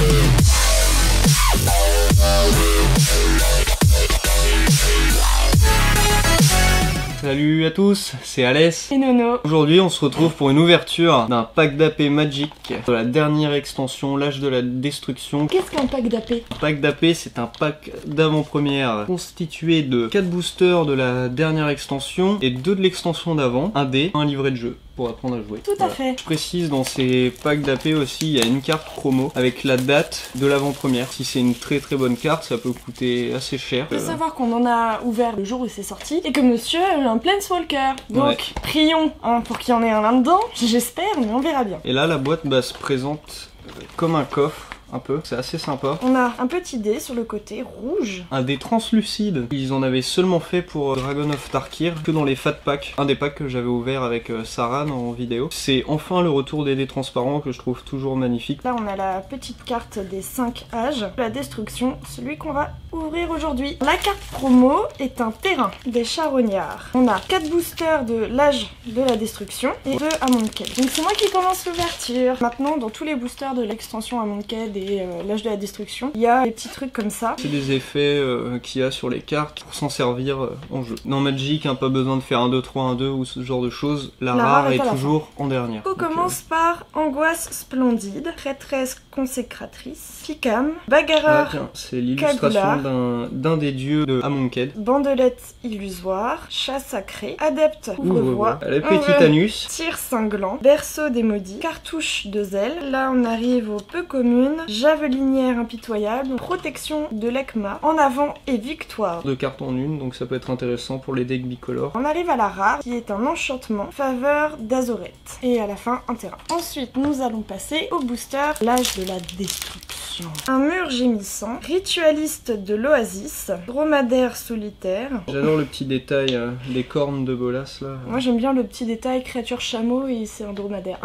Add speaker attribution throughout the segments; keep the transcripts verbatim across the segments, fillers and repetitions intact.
Speaker 1: Salut à tous, c'est Alès
Speaker 2: et Nono.
Speaker 1: Aujourd'hui on se retrouve pour une ouverture d'un pack d'A P Magic de la dernière extension, l'âge de la destruction.
Speaker 2: Qu'est-ce qu'un pack d'A P?
Speaker 1: Un pack d'A P, c'est un pack d'avant-première constitué de quatre boosters de la dernière extension et deux de l'extension d'avant, un dé, un livret de jeu pour apprendre à jouer.
Speaker 2: Tout à fait.
Speaker 1: Je précise, dans ces packs d'A P aussi, il y a une carte promo avec la date de l'avant-première. Si c'est une très très bonne carte, ça peut coûter assez cher.
Speaker 2: Il faut savoir qu'on en a ouvert le jour où c'est sorti et que monsieur a eu un Planeswalker. Donc,
Speaker 1: Ouais.
Speaker 2: prions hein, pour qu'il y en ait un là-dedans. J'espère, mais on verra bien.
Speaker 1: Et là, la boîte bah, se présente comme un coffre. Un peu, c'est assez sympa.
Speaker 2: On a un petit dé sur le côté rouge.
Speaker 1: Un dé translucide. Ils en avaient seulement fait pour Dragon of Tarkir, que dans les fat packs. Un des packs que j'avais ouvert avec euh, Saran en vidéo. C'est enfin le retour des dés transparents que je trouve toujours magnifique.
Speaker 2: Là, on a la petite carte des cinq âges. La destruction, celui qu'on va ouvrir aujourd'hui. La carte promo est un terrain des charognards. On a quatre boosters de l'âge de la destruction et deux Amonkhet. Donc c'est moi qui commence l'ouverture. Maintenant, dans tous les boosters de l'extension Amonkhet et euh, l'âge de la destruction, il y a des petits trucs comme ça.
Speaker 1: C'est des effets euh, qu'il y a sur les cartes pour s'en servir euh, en jeu. Dans Magic, hein, pas besoin de faire un deux trois, un deux ou ce genre de choses. La,
Speaker 2: La
Speaker 1: rare
Speaker 2: rare est
Speaker 1: est
Speaker 2: à la
Speaker 1: toujours en dernière.
Speaker 2: On
Speaker 1: Donc,
Speaker 2: commence
Speaker 1: euh,
Speaker 2: par Angoisse Splendide, Prêtresse Consécratrice, Picam,
Speaker 1: ah,
Speaker 2: Bagarreur,
Speaker 1: tiens, c'est l'illustration
Speaker 2: Cagoulard.
Speaker 1: d'un d'un des dieux de Amonkhet.
Speaker 2: Bandelette Illusoire, Chat Sacré, Adepte
Speaker 1: Ouvre-voix.
Speaker 2: Ouvre-voix,
Speaker 1: Elle est Pétitanus.
Speaker 2: Tir Cinglant, Berceau des Maudits, Cartouche de Zèle. Là on arrive aux peu communes, Javelinière Impitoyable, Protection de l'Ekma, En Avant et Victoire.
Speaker 1: Deux cartes en une, donc ça peut être intéressant pour les decks bicolores.
Speaker 2: On arrive à la rare, qui est un enchantement, Faveur d'Azorette. Et à la fin, un terrain. Ensuite, nous allons passer au booster, l'âge de la destruction. Un mur gémissant, Ritualiste de l'Oasis, Dromadaire solitaire.
Speaker 1: J'adore le petit détail, euh, les cornes de Bolas là.
Speaker 2: Moi j'aime bien le petit détail, créature chameau et c'est un dromadaire.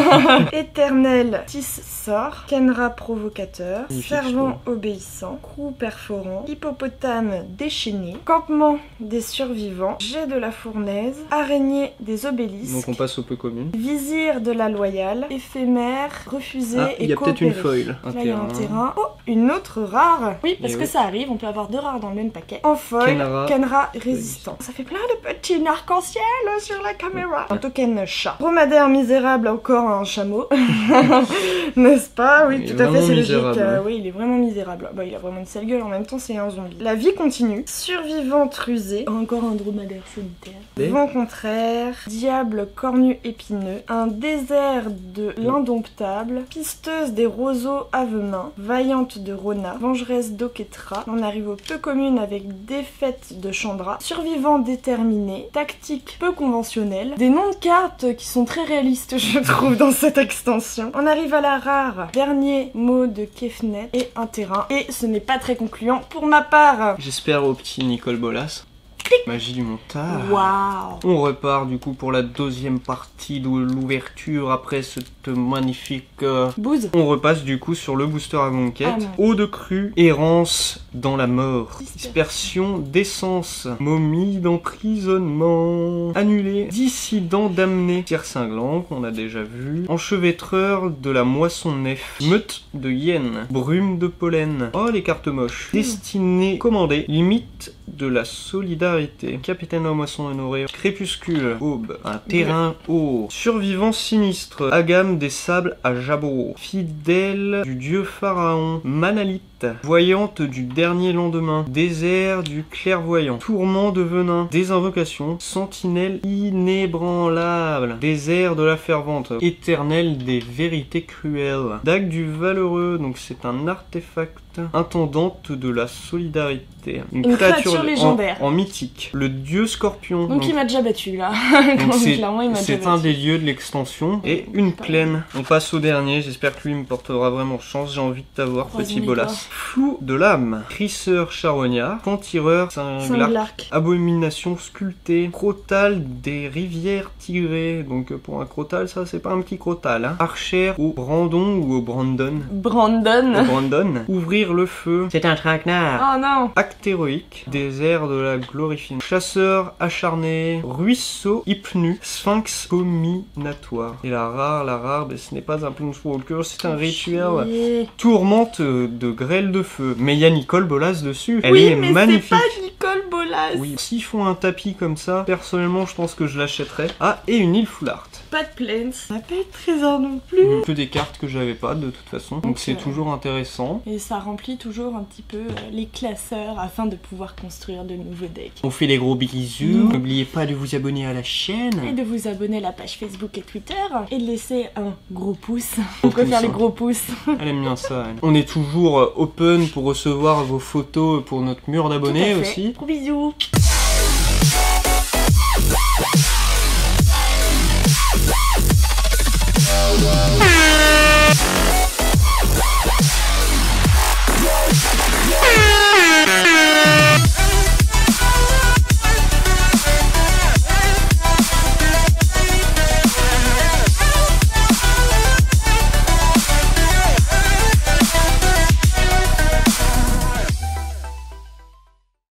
Speaker 2: Éternel Tisse-Sort, Kenra provocateur,
Speaker 1: Magnifique,
Speaker 2: Servant obéissant, Crew perforant, Hippopotame déchaîné, Campement des survivants, Jet de la fournaise, Araignée des obélisques,
Speaker 1: Donc on passe aux peu communes.
Speaker 2: Vizir de la loyale, Éphémère, Refusé
Speaker 1: Ah,
Speaker 2: et
Speaker 1: il y a peut-être une
Speaker 2: coopéré.
Speaker 1: foil. Un
Speaker 2: Là il y a un
Speaker 1: terrain.
Speaker 2: terrain. Oh, une autre rare. Oui, parce
Speaker 1: Et
Speaker 2: que
Speaker 1: oui.
Speaker 2: ça arrive, on peut avoir deux rares dans le même paquet. En foil,
Speaker 1: Kenra.
Speaker 2: Kenra résistant. Ça fait plein de petits arcs-en-ciel sur la caméra. Un token chat. Dromadaire misérable, encore un chameau. N'est-ce pas? Oui,
Speaker 1: Il est
Speaker 2: tout à fait,
Speaker 1: vraiment
Speaker 2: c'est logique.
Speaker 1: misérable,
Speaker 2: Euh,
Speaker 1: ouais.
Speaker 2: oui, il est vraiment misérable. Bah, il a vraiment une sale gueule, en même temps, c'est un zombie. La vie continue. Survivante rusée. Encore un dromadaire solitaire.
Speaker 1: Et
Speaker 2: Vent contraire. Diable cornu épineux. Un désert de l'indomptable. Pisteuse des roseaux avemains. Vaillante de Rona. Vengeresse d'Oketra. On arrive aux peu communes avec défaite de Chandra. Survivant déterminé. Tactique peu conventionnelle. Des noms de cartes qui sont très réalistes, je trouve, dans cette extension. On arrive à la rare. Dernier mot de Kefnet et un terrain. Et ce n'est pas très concluant pour ma part.
Speaker 1: J'espère au petit Nicole Bolas. Magie du montage.
Speaker 2: Waouh!
Speaker 1: On repart du coup pour la deuxième partie de l'ouverture après cette magnifique... euh,
Speaker 2: Bouze.
Speaker 1: On repasse du coup sur le booster Amonkhet.
Speaker 2: Ah non.
Speaker 1: Eau de crue, errance dans la mort,
Speaker 2: Dispersion.
Speaker 1: dispersion d'essence, momie d'emprisonnement, annulé, dissident damné, tir cinglant qu'on a déjà vu, enchevêtreur de la moisson nef, meute de hyènes, brume de pollen, oh les cartes moches, destinée commandée, limite de la solidarité, capitaine de la moisson honorée, crépuscule, aube, un terrain haut, survivant sinistre, agame des sables à jabot, fidèle du dieu pharaon, manalite, voyante du dernier lendemain, désert du clairvoyant, tourment de venin, désinvocation, sentinelle inébranlable, désert de la fervente, éternel des vérités cruelles, dague du valeureux, donc c'est un artefact, intendante de la solidarité,
Speaker 2: Une créature
Speaker 1: en-
Speaker 2: légendaire.
Speaker 1: en, mythique, le dieu scorpion,
Speaker 2: Donc
Speaker 1: donc-
Speaker 2: il m'a déjà battu là.
Speaker 1: donc c'est
Speaker 2: Clairement, il m'a déjà
Speaker 1: c'est un
Speaker 2: battu.
Speaker 1: des lieux de l'extension et une plaine. On passe au dernier, j'espère que lui me portera vraiment chance, j'ai envie de t'avoir petit
Speaker 2: Croisons les
Speaker 1: bolas.
Speaker 2: doigts.
Speaker 1: Flou de l'âme, crisseur charognard, cantireur, cinglarque,
Speaker 2: Cinglarque.
Speaker 1: abomination sculptée, crotal des rivières tigrées, donc euh, pour un crotal ça c'est pas un petit crotal, hein. Archère au Brandon ou au Brandon.
Speaker 2: Brandon.
Speaker 1: Au Brandon. Ouvrir le feu, c'est un traquenard.
Speaker 2: Oh non.
Speaker 1: Acte héroïque, des désert de la glorifie. Chasseur acharné, ruisseau hypnu, sphinx combinatoire. Et la rare, la rare, ben, ce n'est pas un planeswalker, c'est un rituel.
Speaker 2: Chier.
Speaker 1: Tourmente de grêle de feu. Mais il y a Nicole Bolas dessus. Elle
Speaker 2: Oui,
Speaker 1: est
Speaker 2: mais
Speaker 1: magnifique.
Speaker 2: c'est pas Nicole Bolas.
Speaker 1: Oui, s'ils font un tapis comme ça, personnellement, je pense que je l'achèterais. Ah, et une île Foulard.
Speaker 2: Pas de plainte. On n'a pas eu de trésor non plus.
Speaker 1: Que des cartes que j'avais pas de toute façon. Donc
Speaker 2: Donc,
Speaker 1: c'est
Speaker 2: euh,
Speaker 1: toujours intéressant.
Speaker 2: Et ça remplit toujours un petit peu euh, les classeurs afin de pouvoir construire de nouveaux decks.
Speaker 1: On fait les gros bisous.
Speaker 2: Mmh.
Speaker 1: N'oubliez pas de vous abonner à la chaîne.
Speaker 2: Et de vous abonner à la page Facebook et Twitter. Et de laisser un gros pouce.
Speaker 1: Gros
Speaker 2: On peut
Speaker 1: pouce,
Speaker 2: faire les
Speaker 1: hein.
Speaker 2: gros pouces.
Speaker 1: Elle aime bien ça. Elle. On est toujours euh, open pour recevoir vos photos pour notre mur d'abonnés
Speaker 2: Tout à fait.
Speaker 1: aussi.
Speaker 2: Gros bisous.